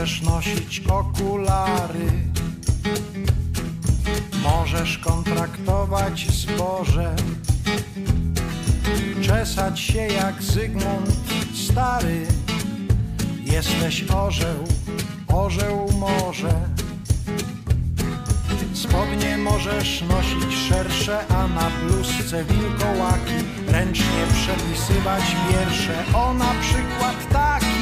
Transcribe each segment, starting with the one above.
Możesz nosić okulary, możesz kontraktować zboże, czesać się jak Zygmunt Stary. Jesteś orzeł, orzeł może. Spodnie możesz nosić szersze, a na bluzce wilkołaki, ręcznie przepisywać wiersze, o na przykład taki.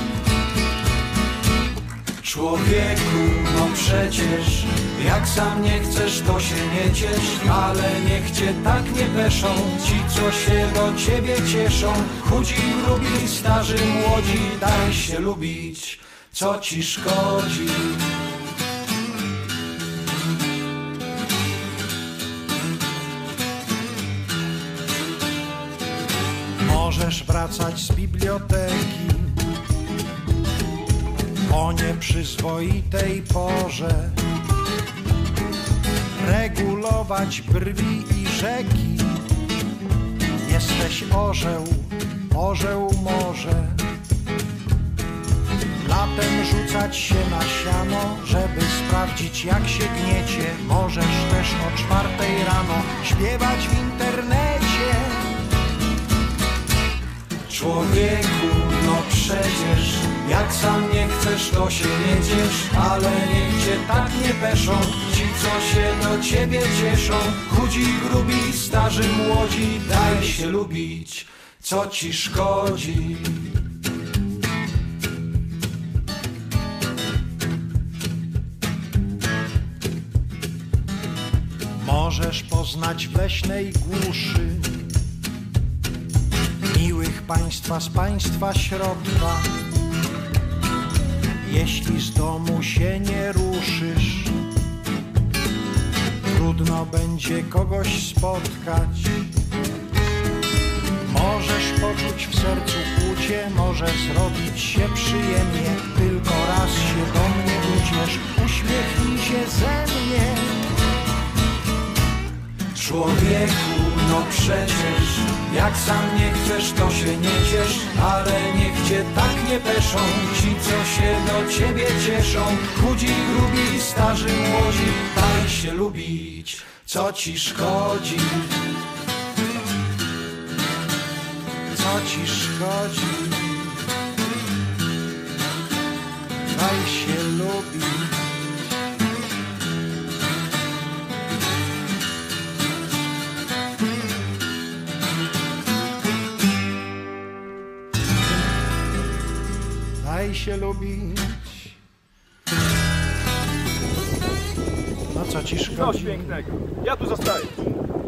Człowieku, no przecież, jak sam nie chcesz, to się nie ciesz, ale niech cię tak nie peszą ci, co się do ciebie cieszą. Chudzi, grubi, starzy, młodzi, daj się lubić, co ci szkodzi. Możesz wracać z biblioteki o nieprzyzwoitej porze, regulować brwi i rzeki. Jesteś orzeł, orzeł może. Latem rzucać się na siano, żeby sprawdzić, jak się gniecie. Możesz też o 4 rano śpiewać w internecie. Człowieku, no przecież, jak sam nie chcesz, to się nie ciesz, ale niech cię tak nie peszą ci, co się do ciebie cieszą. Chudzi, grubi, starzy, młodzi, daj się lubić, co ci szkodzi. Możesz poznać w leśnej głuszy miłych państwa z państwa środka. Jeśli z domu się nie ruszysz, trudno będzie kogoś spotkać. Możesz poczuć w sercu kłucie, może zrobić się przyjemnie. Tylko raz się do mnie uciesz, uśmiechnij się ze mnie. Człowieku, no przecież, jak sam nie chcesz, to się nie ciesz, ale niech cię tak nie peszą ci, co się do ciebie cieszą. Chudzi, grubi, starzy, młodzi, daj się lubić, co ci szkodzi. Co ci szkodzi, daj się lubić. Daj się lubić. No co ci szkodzi? Coś pięknego. Ja tu zostaję.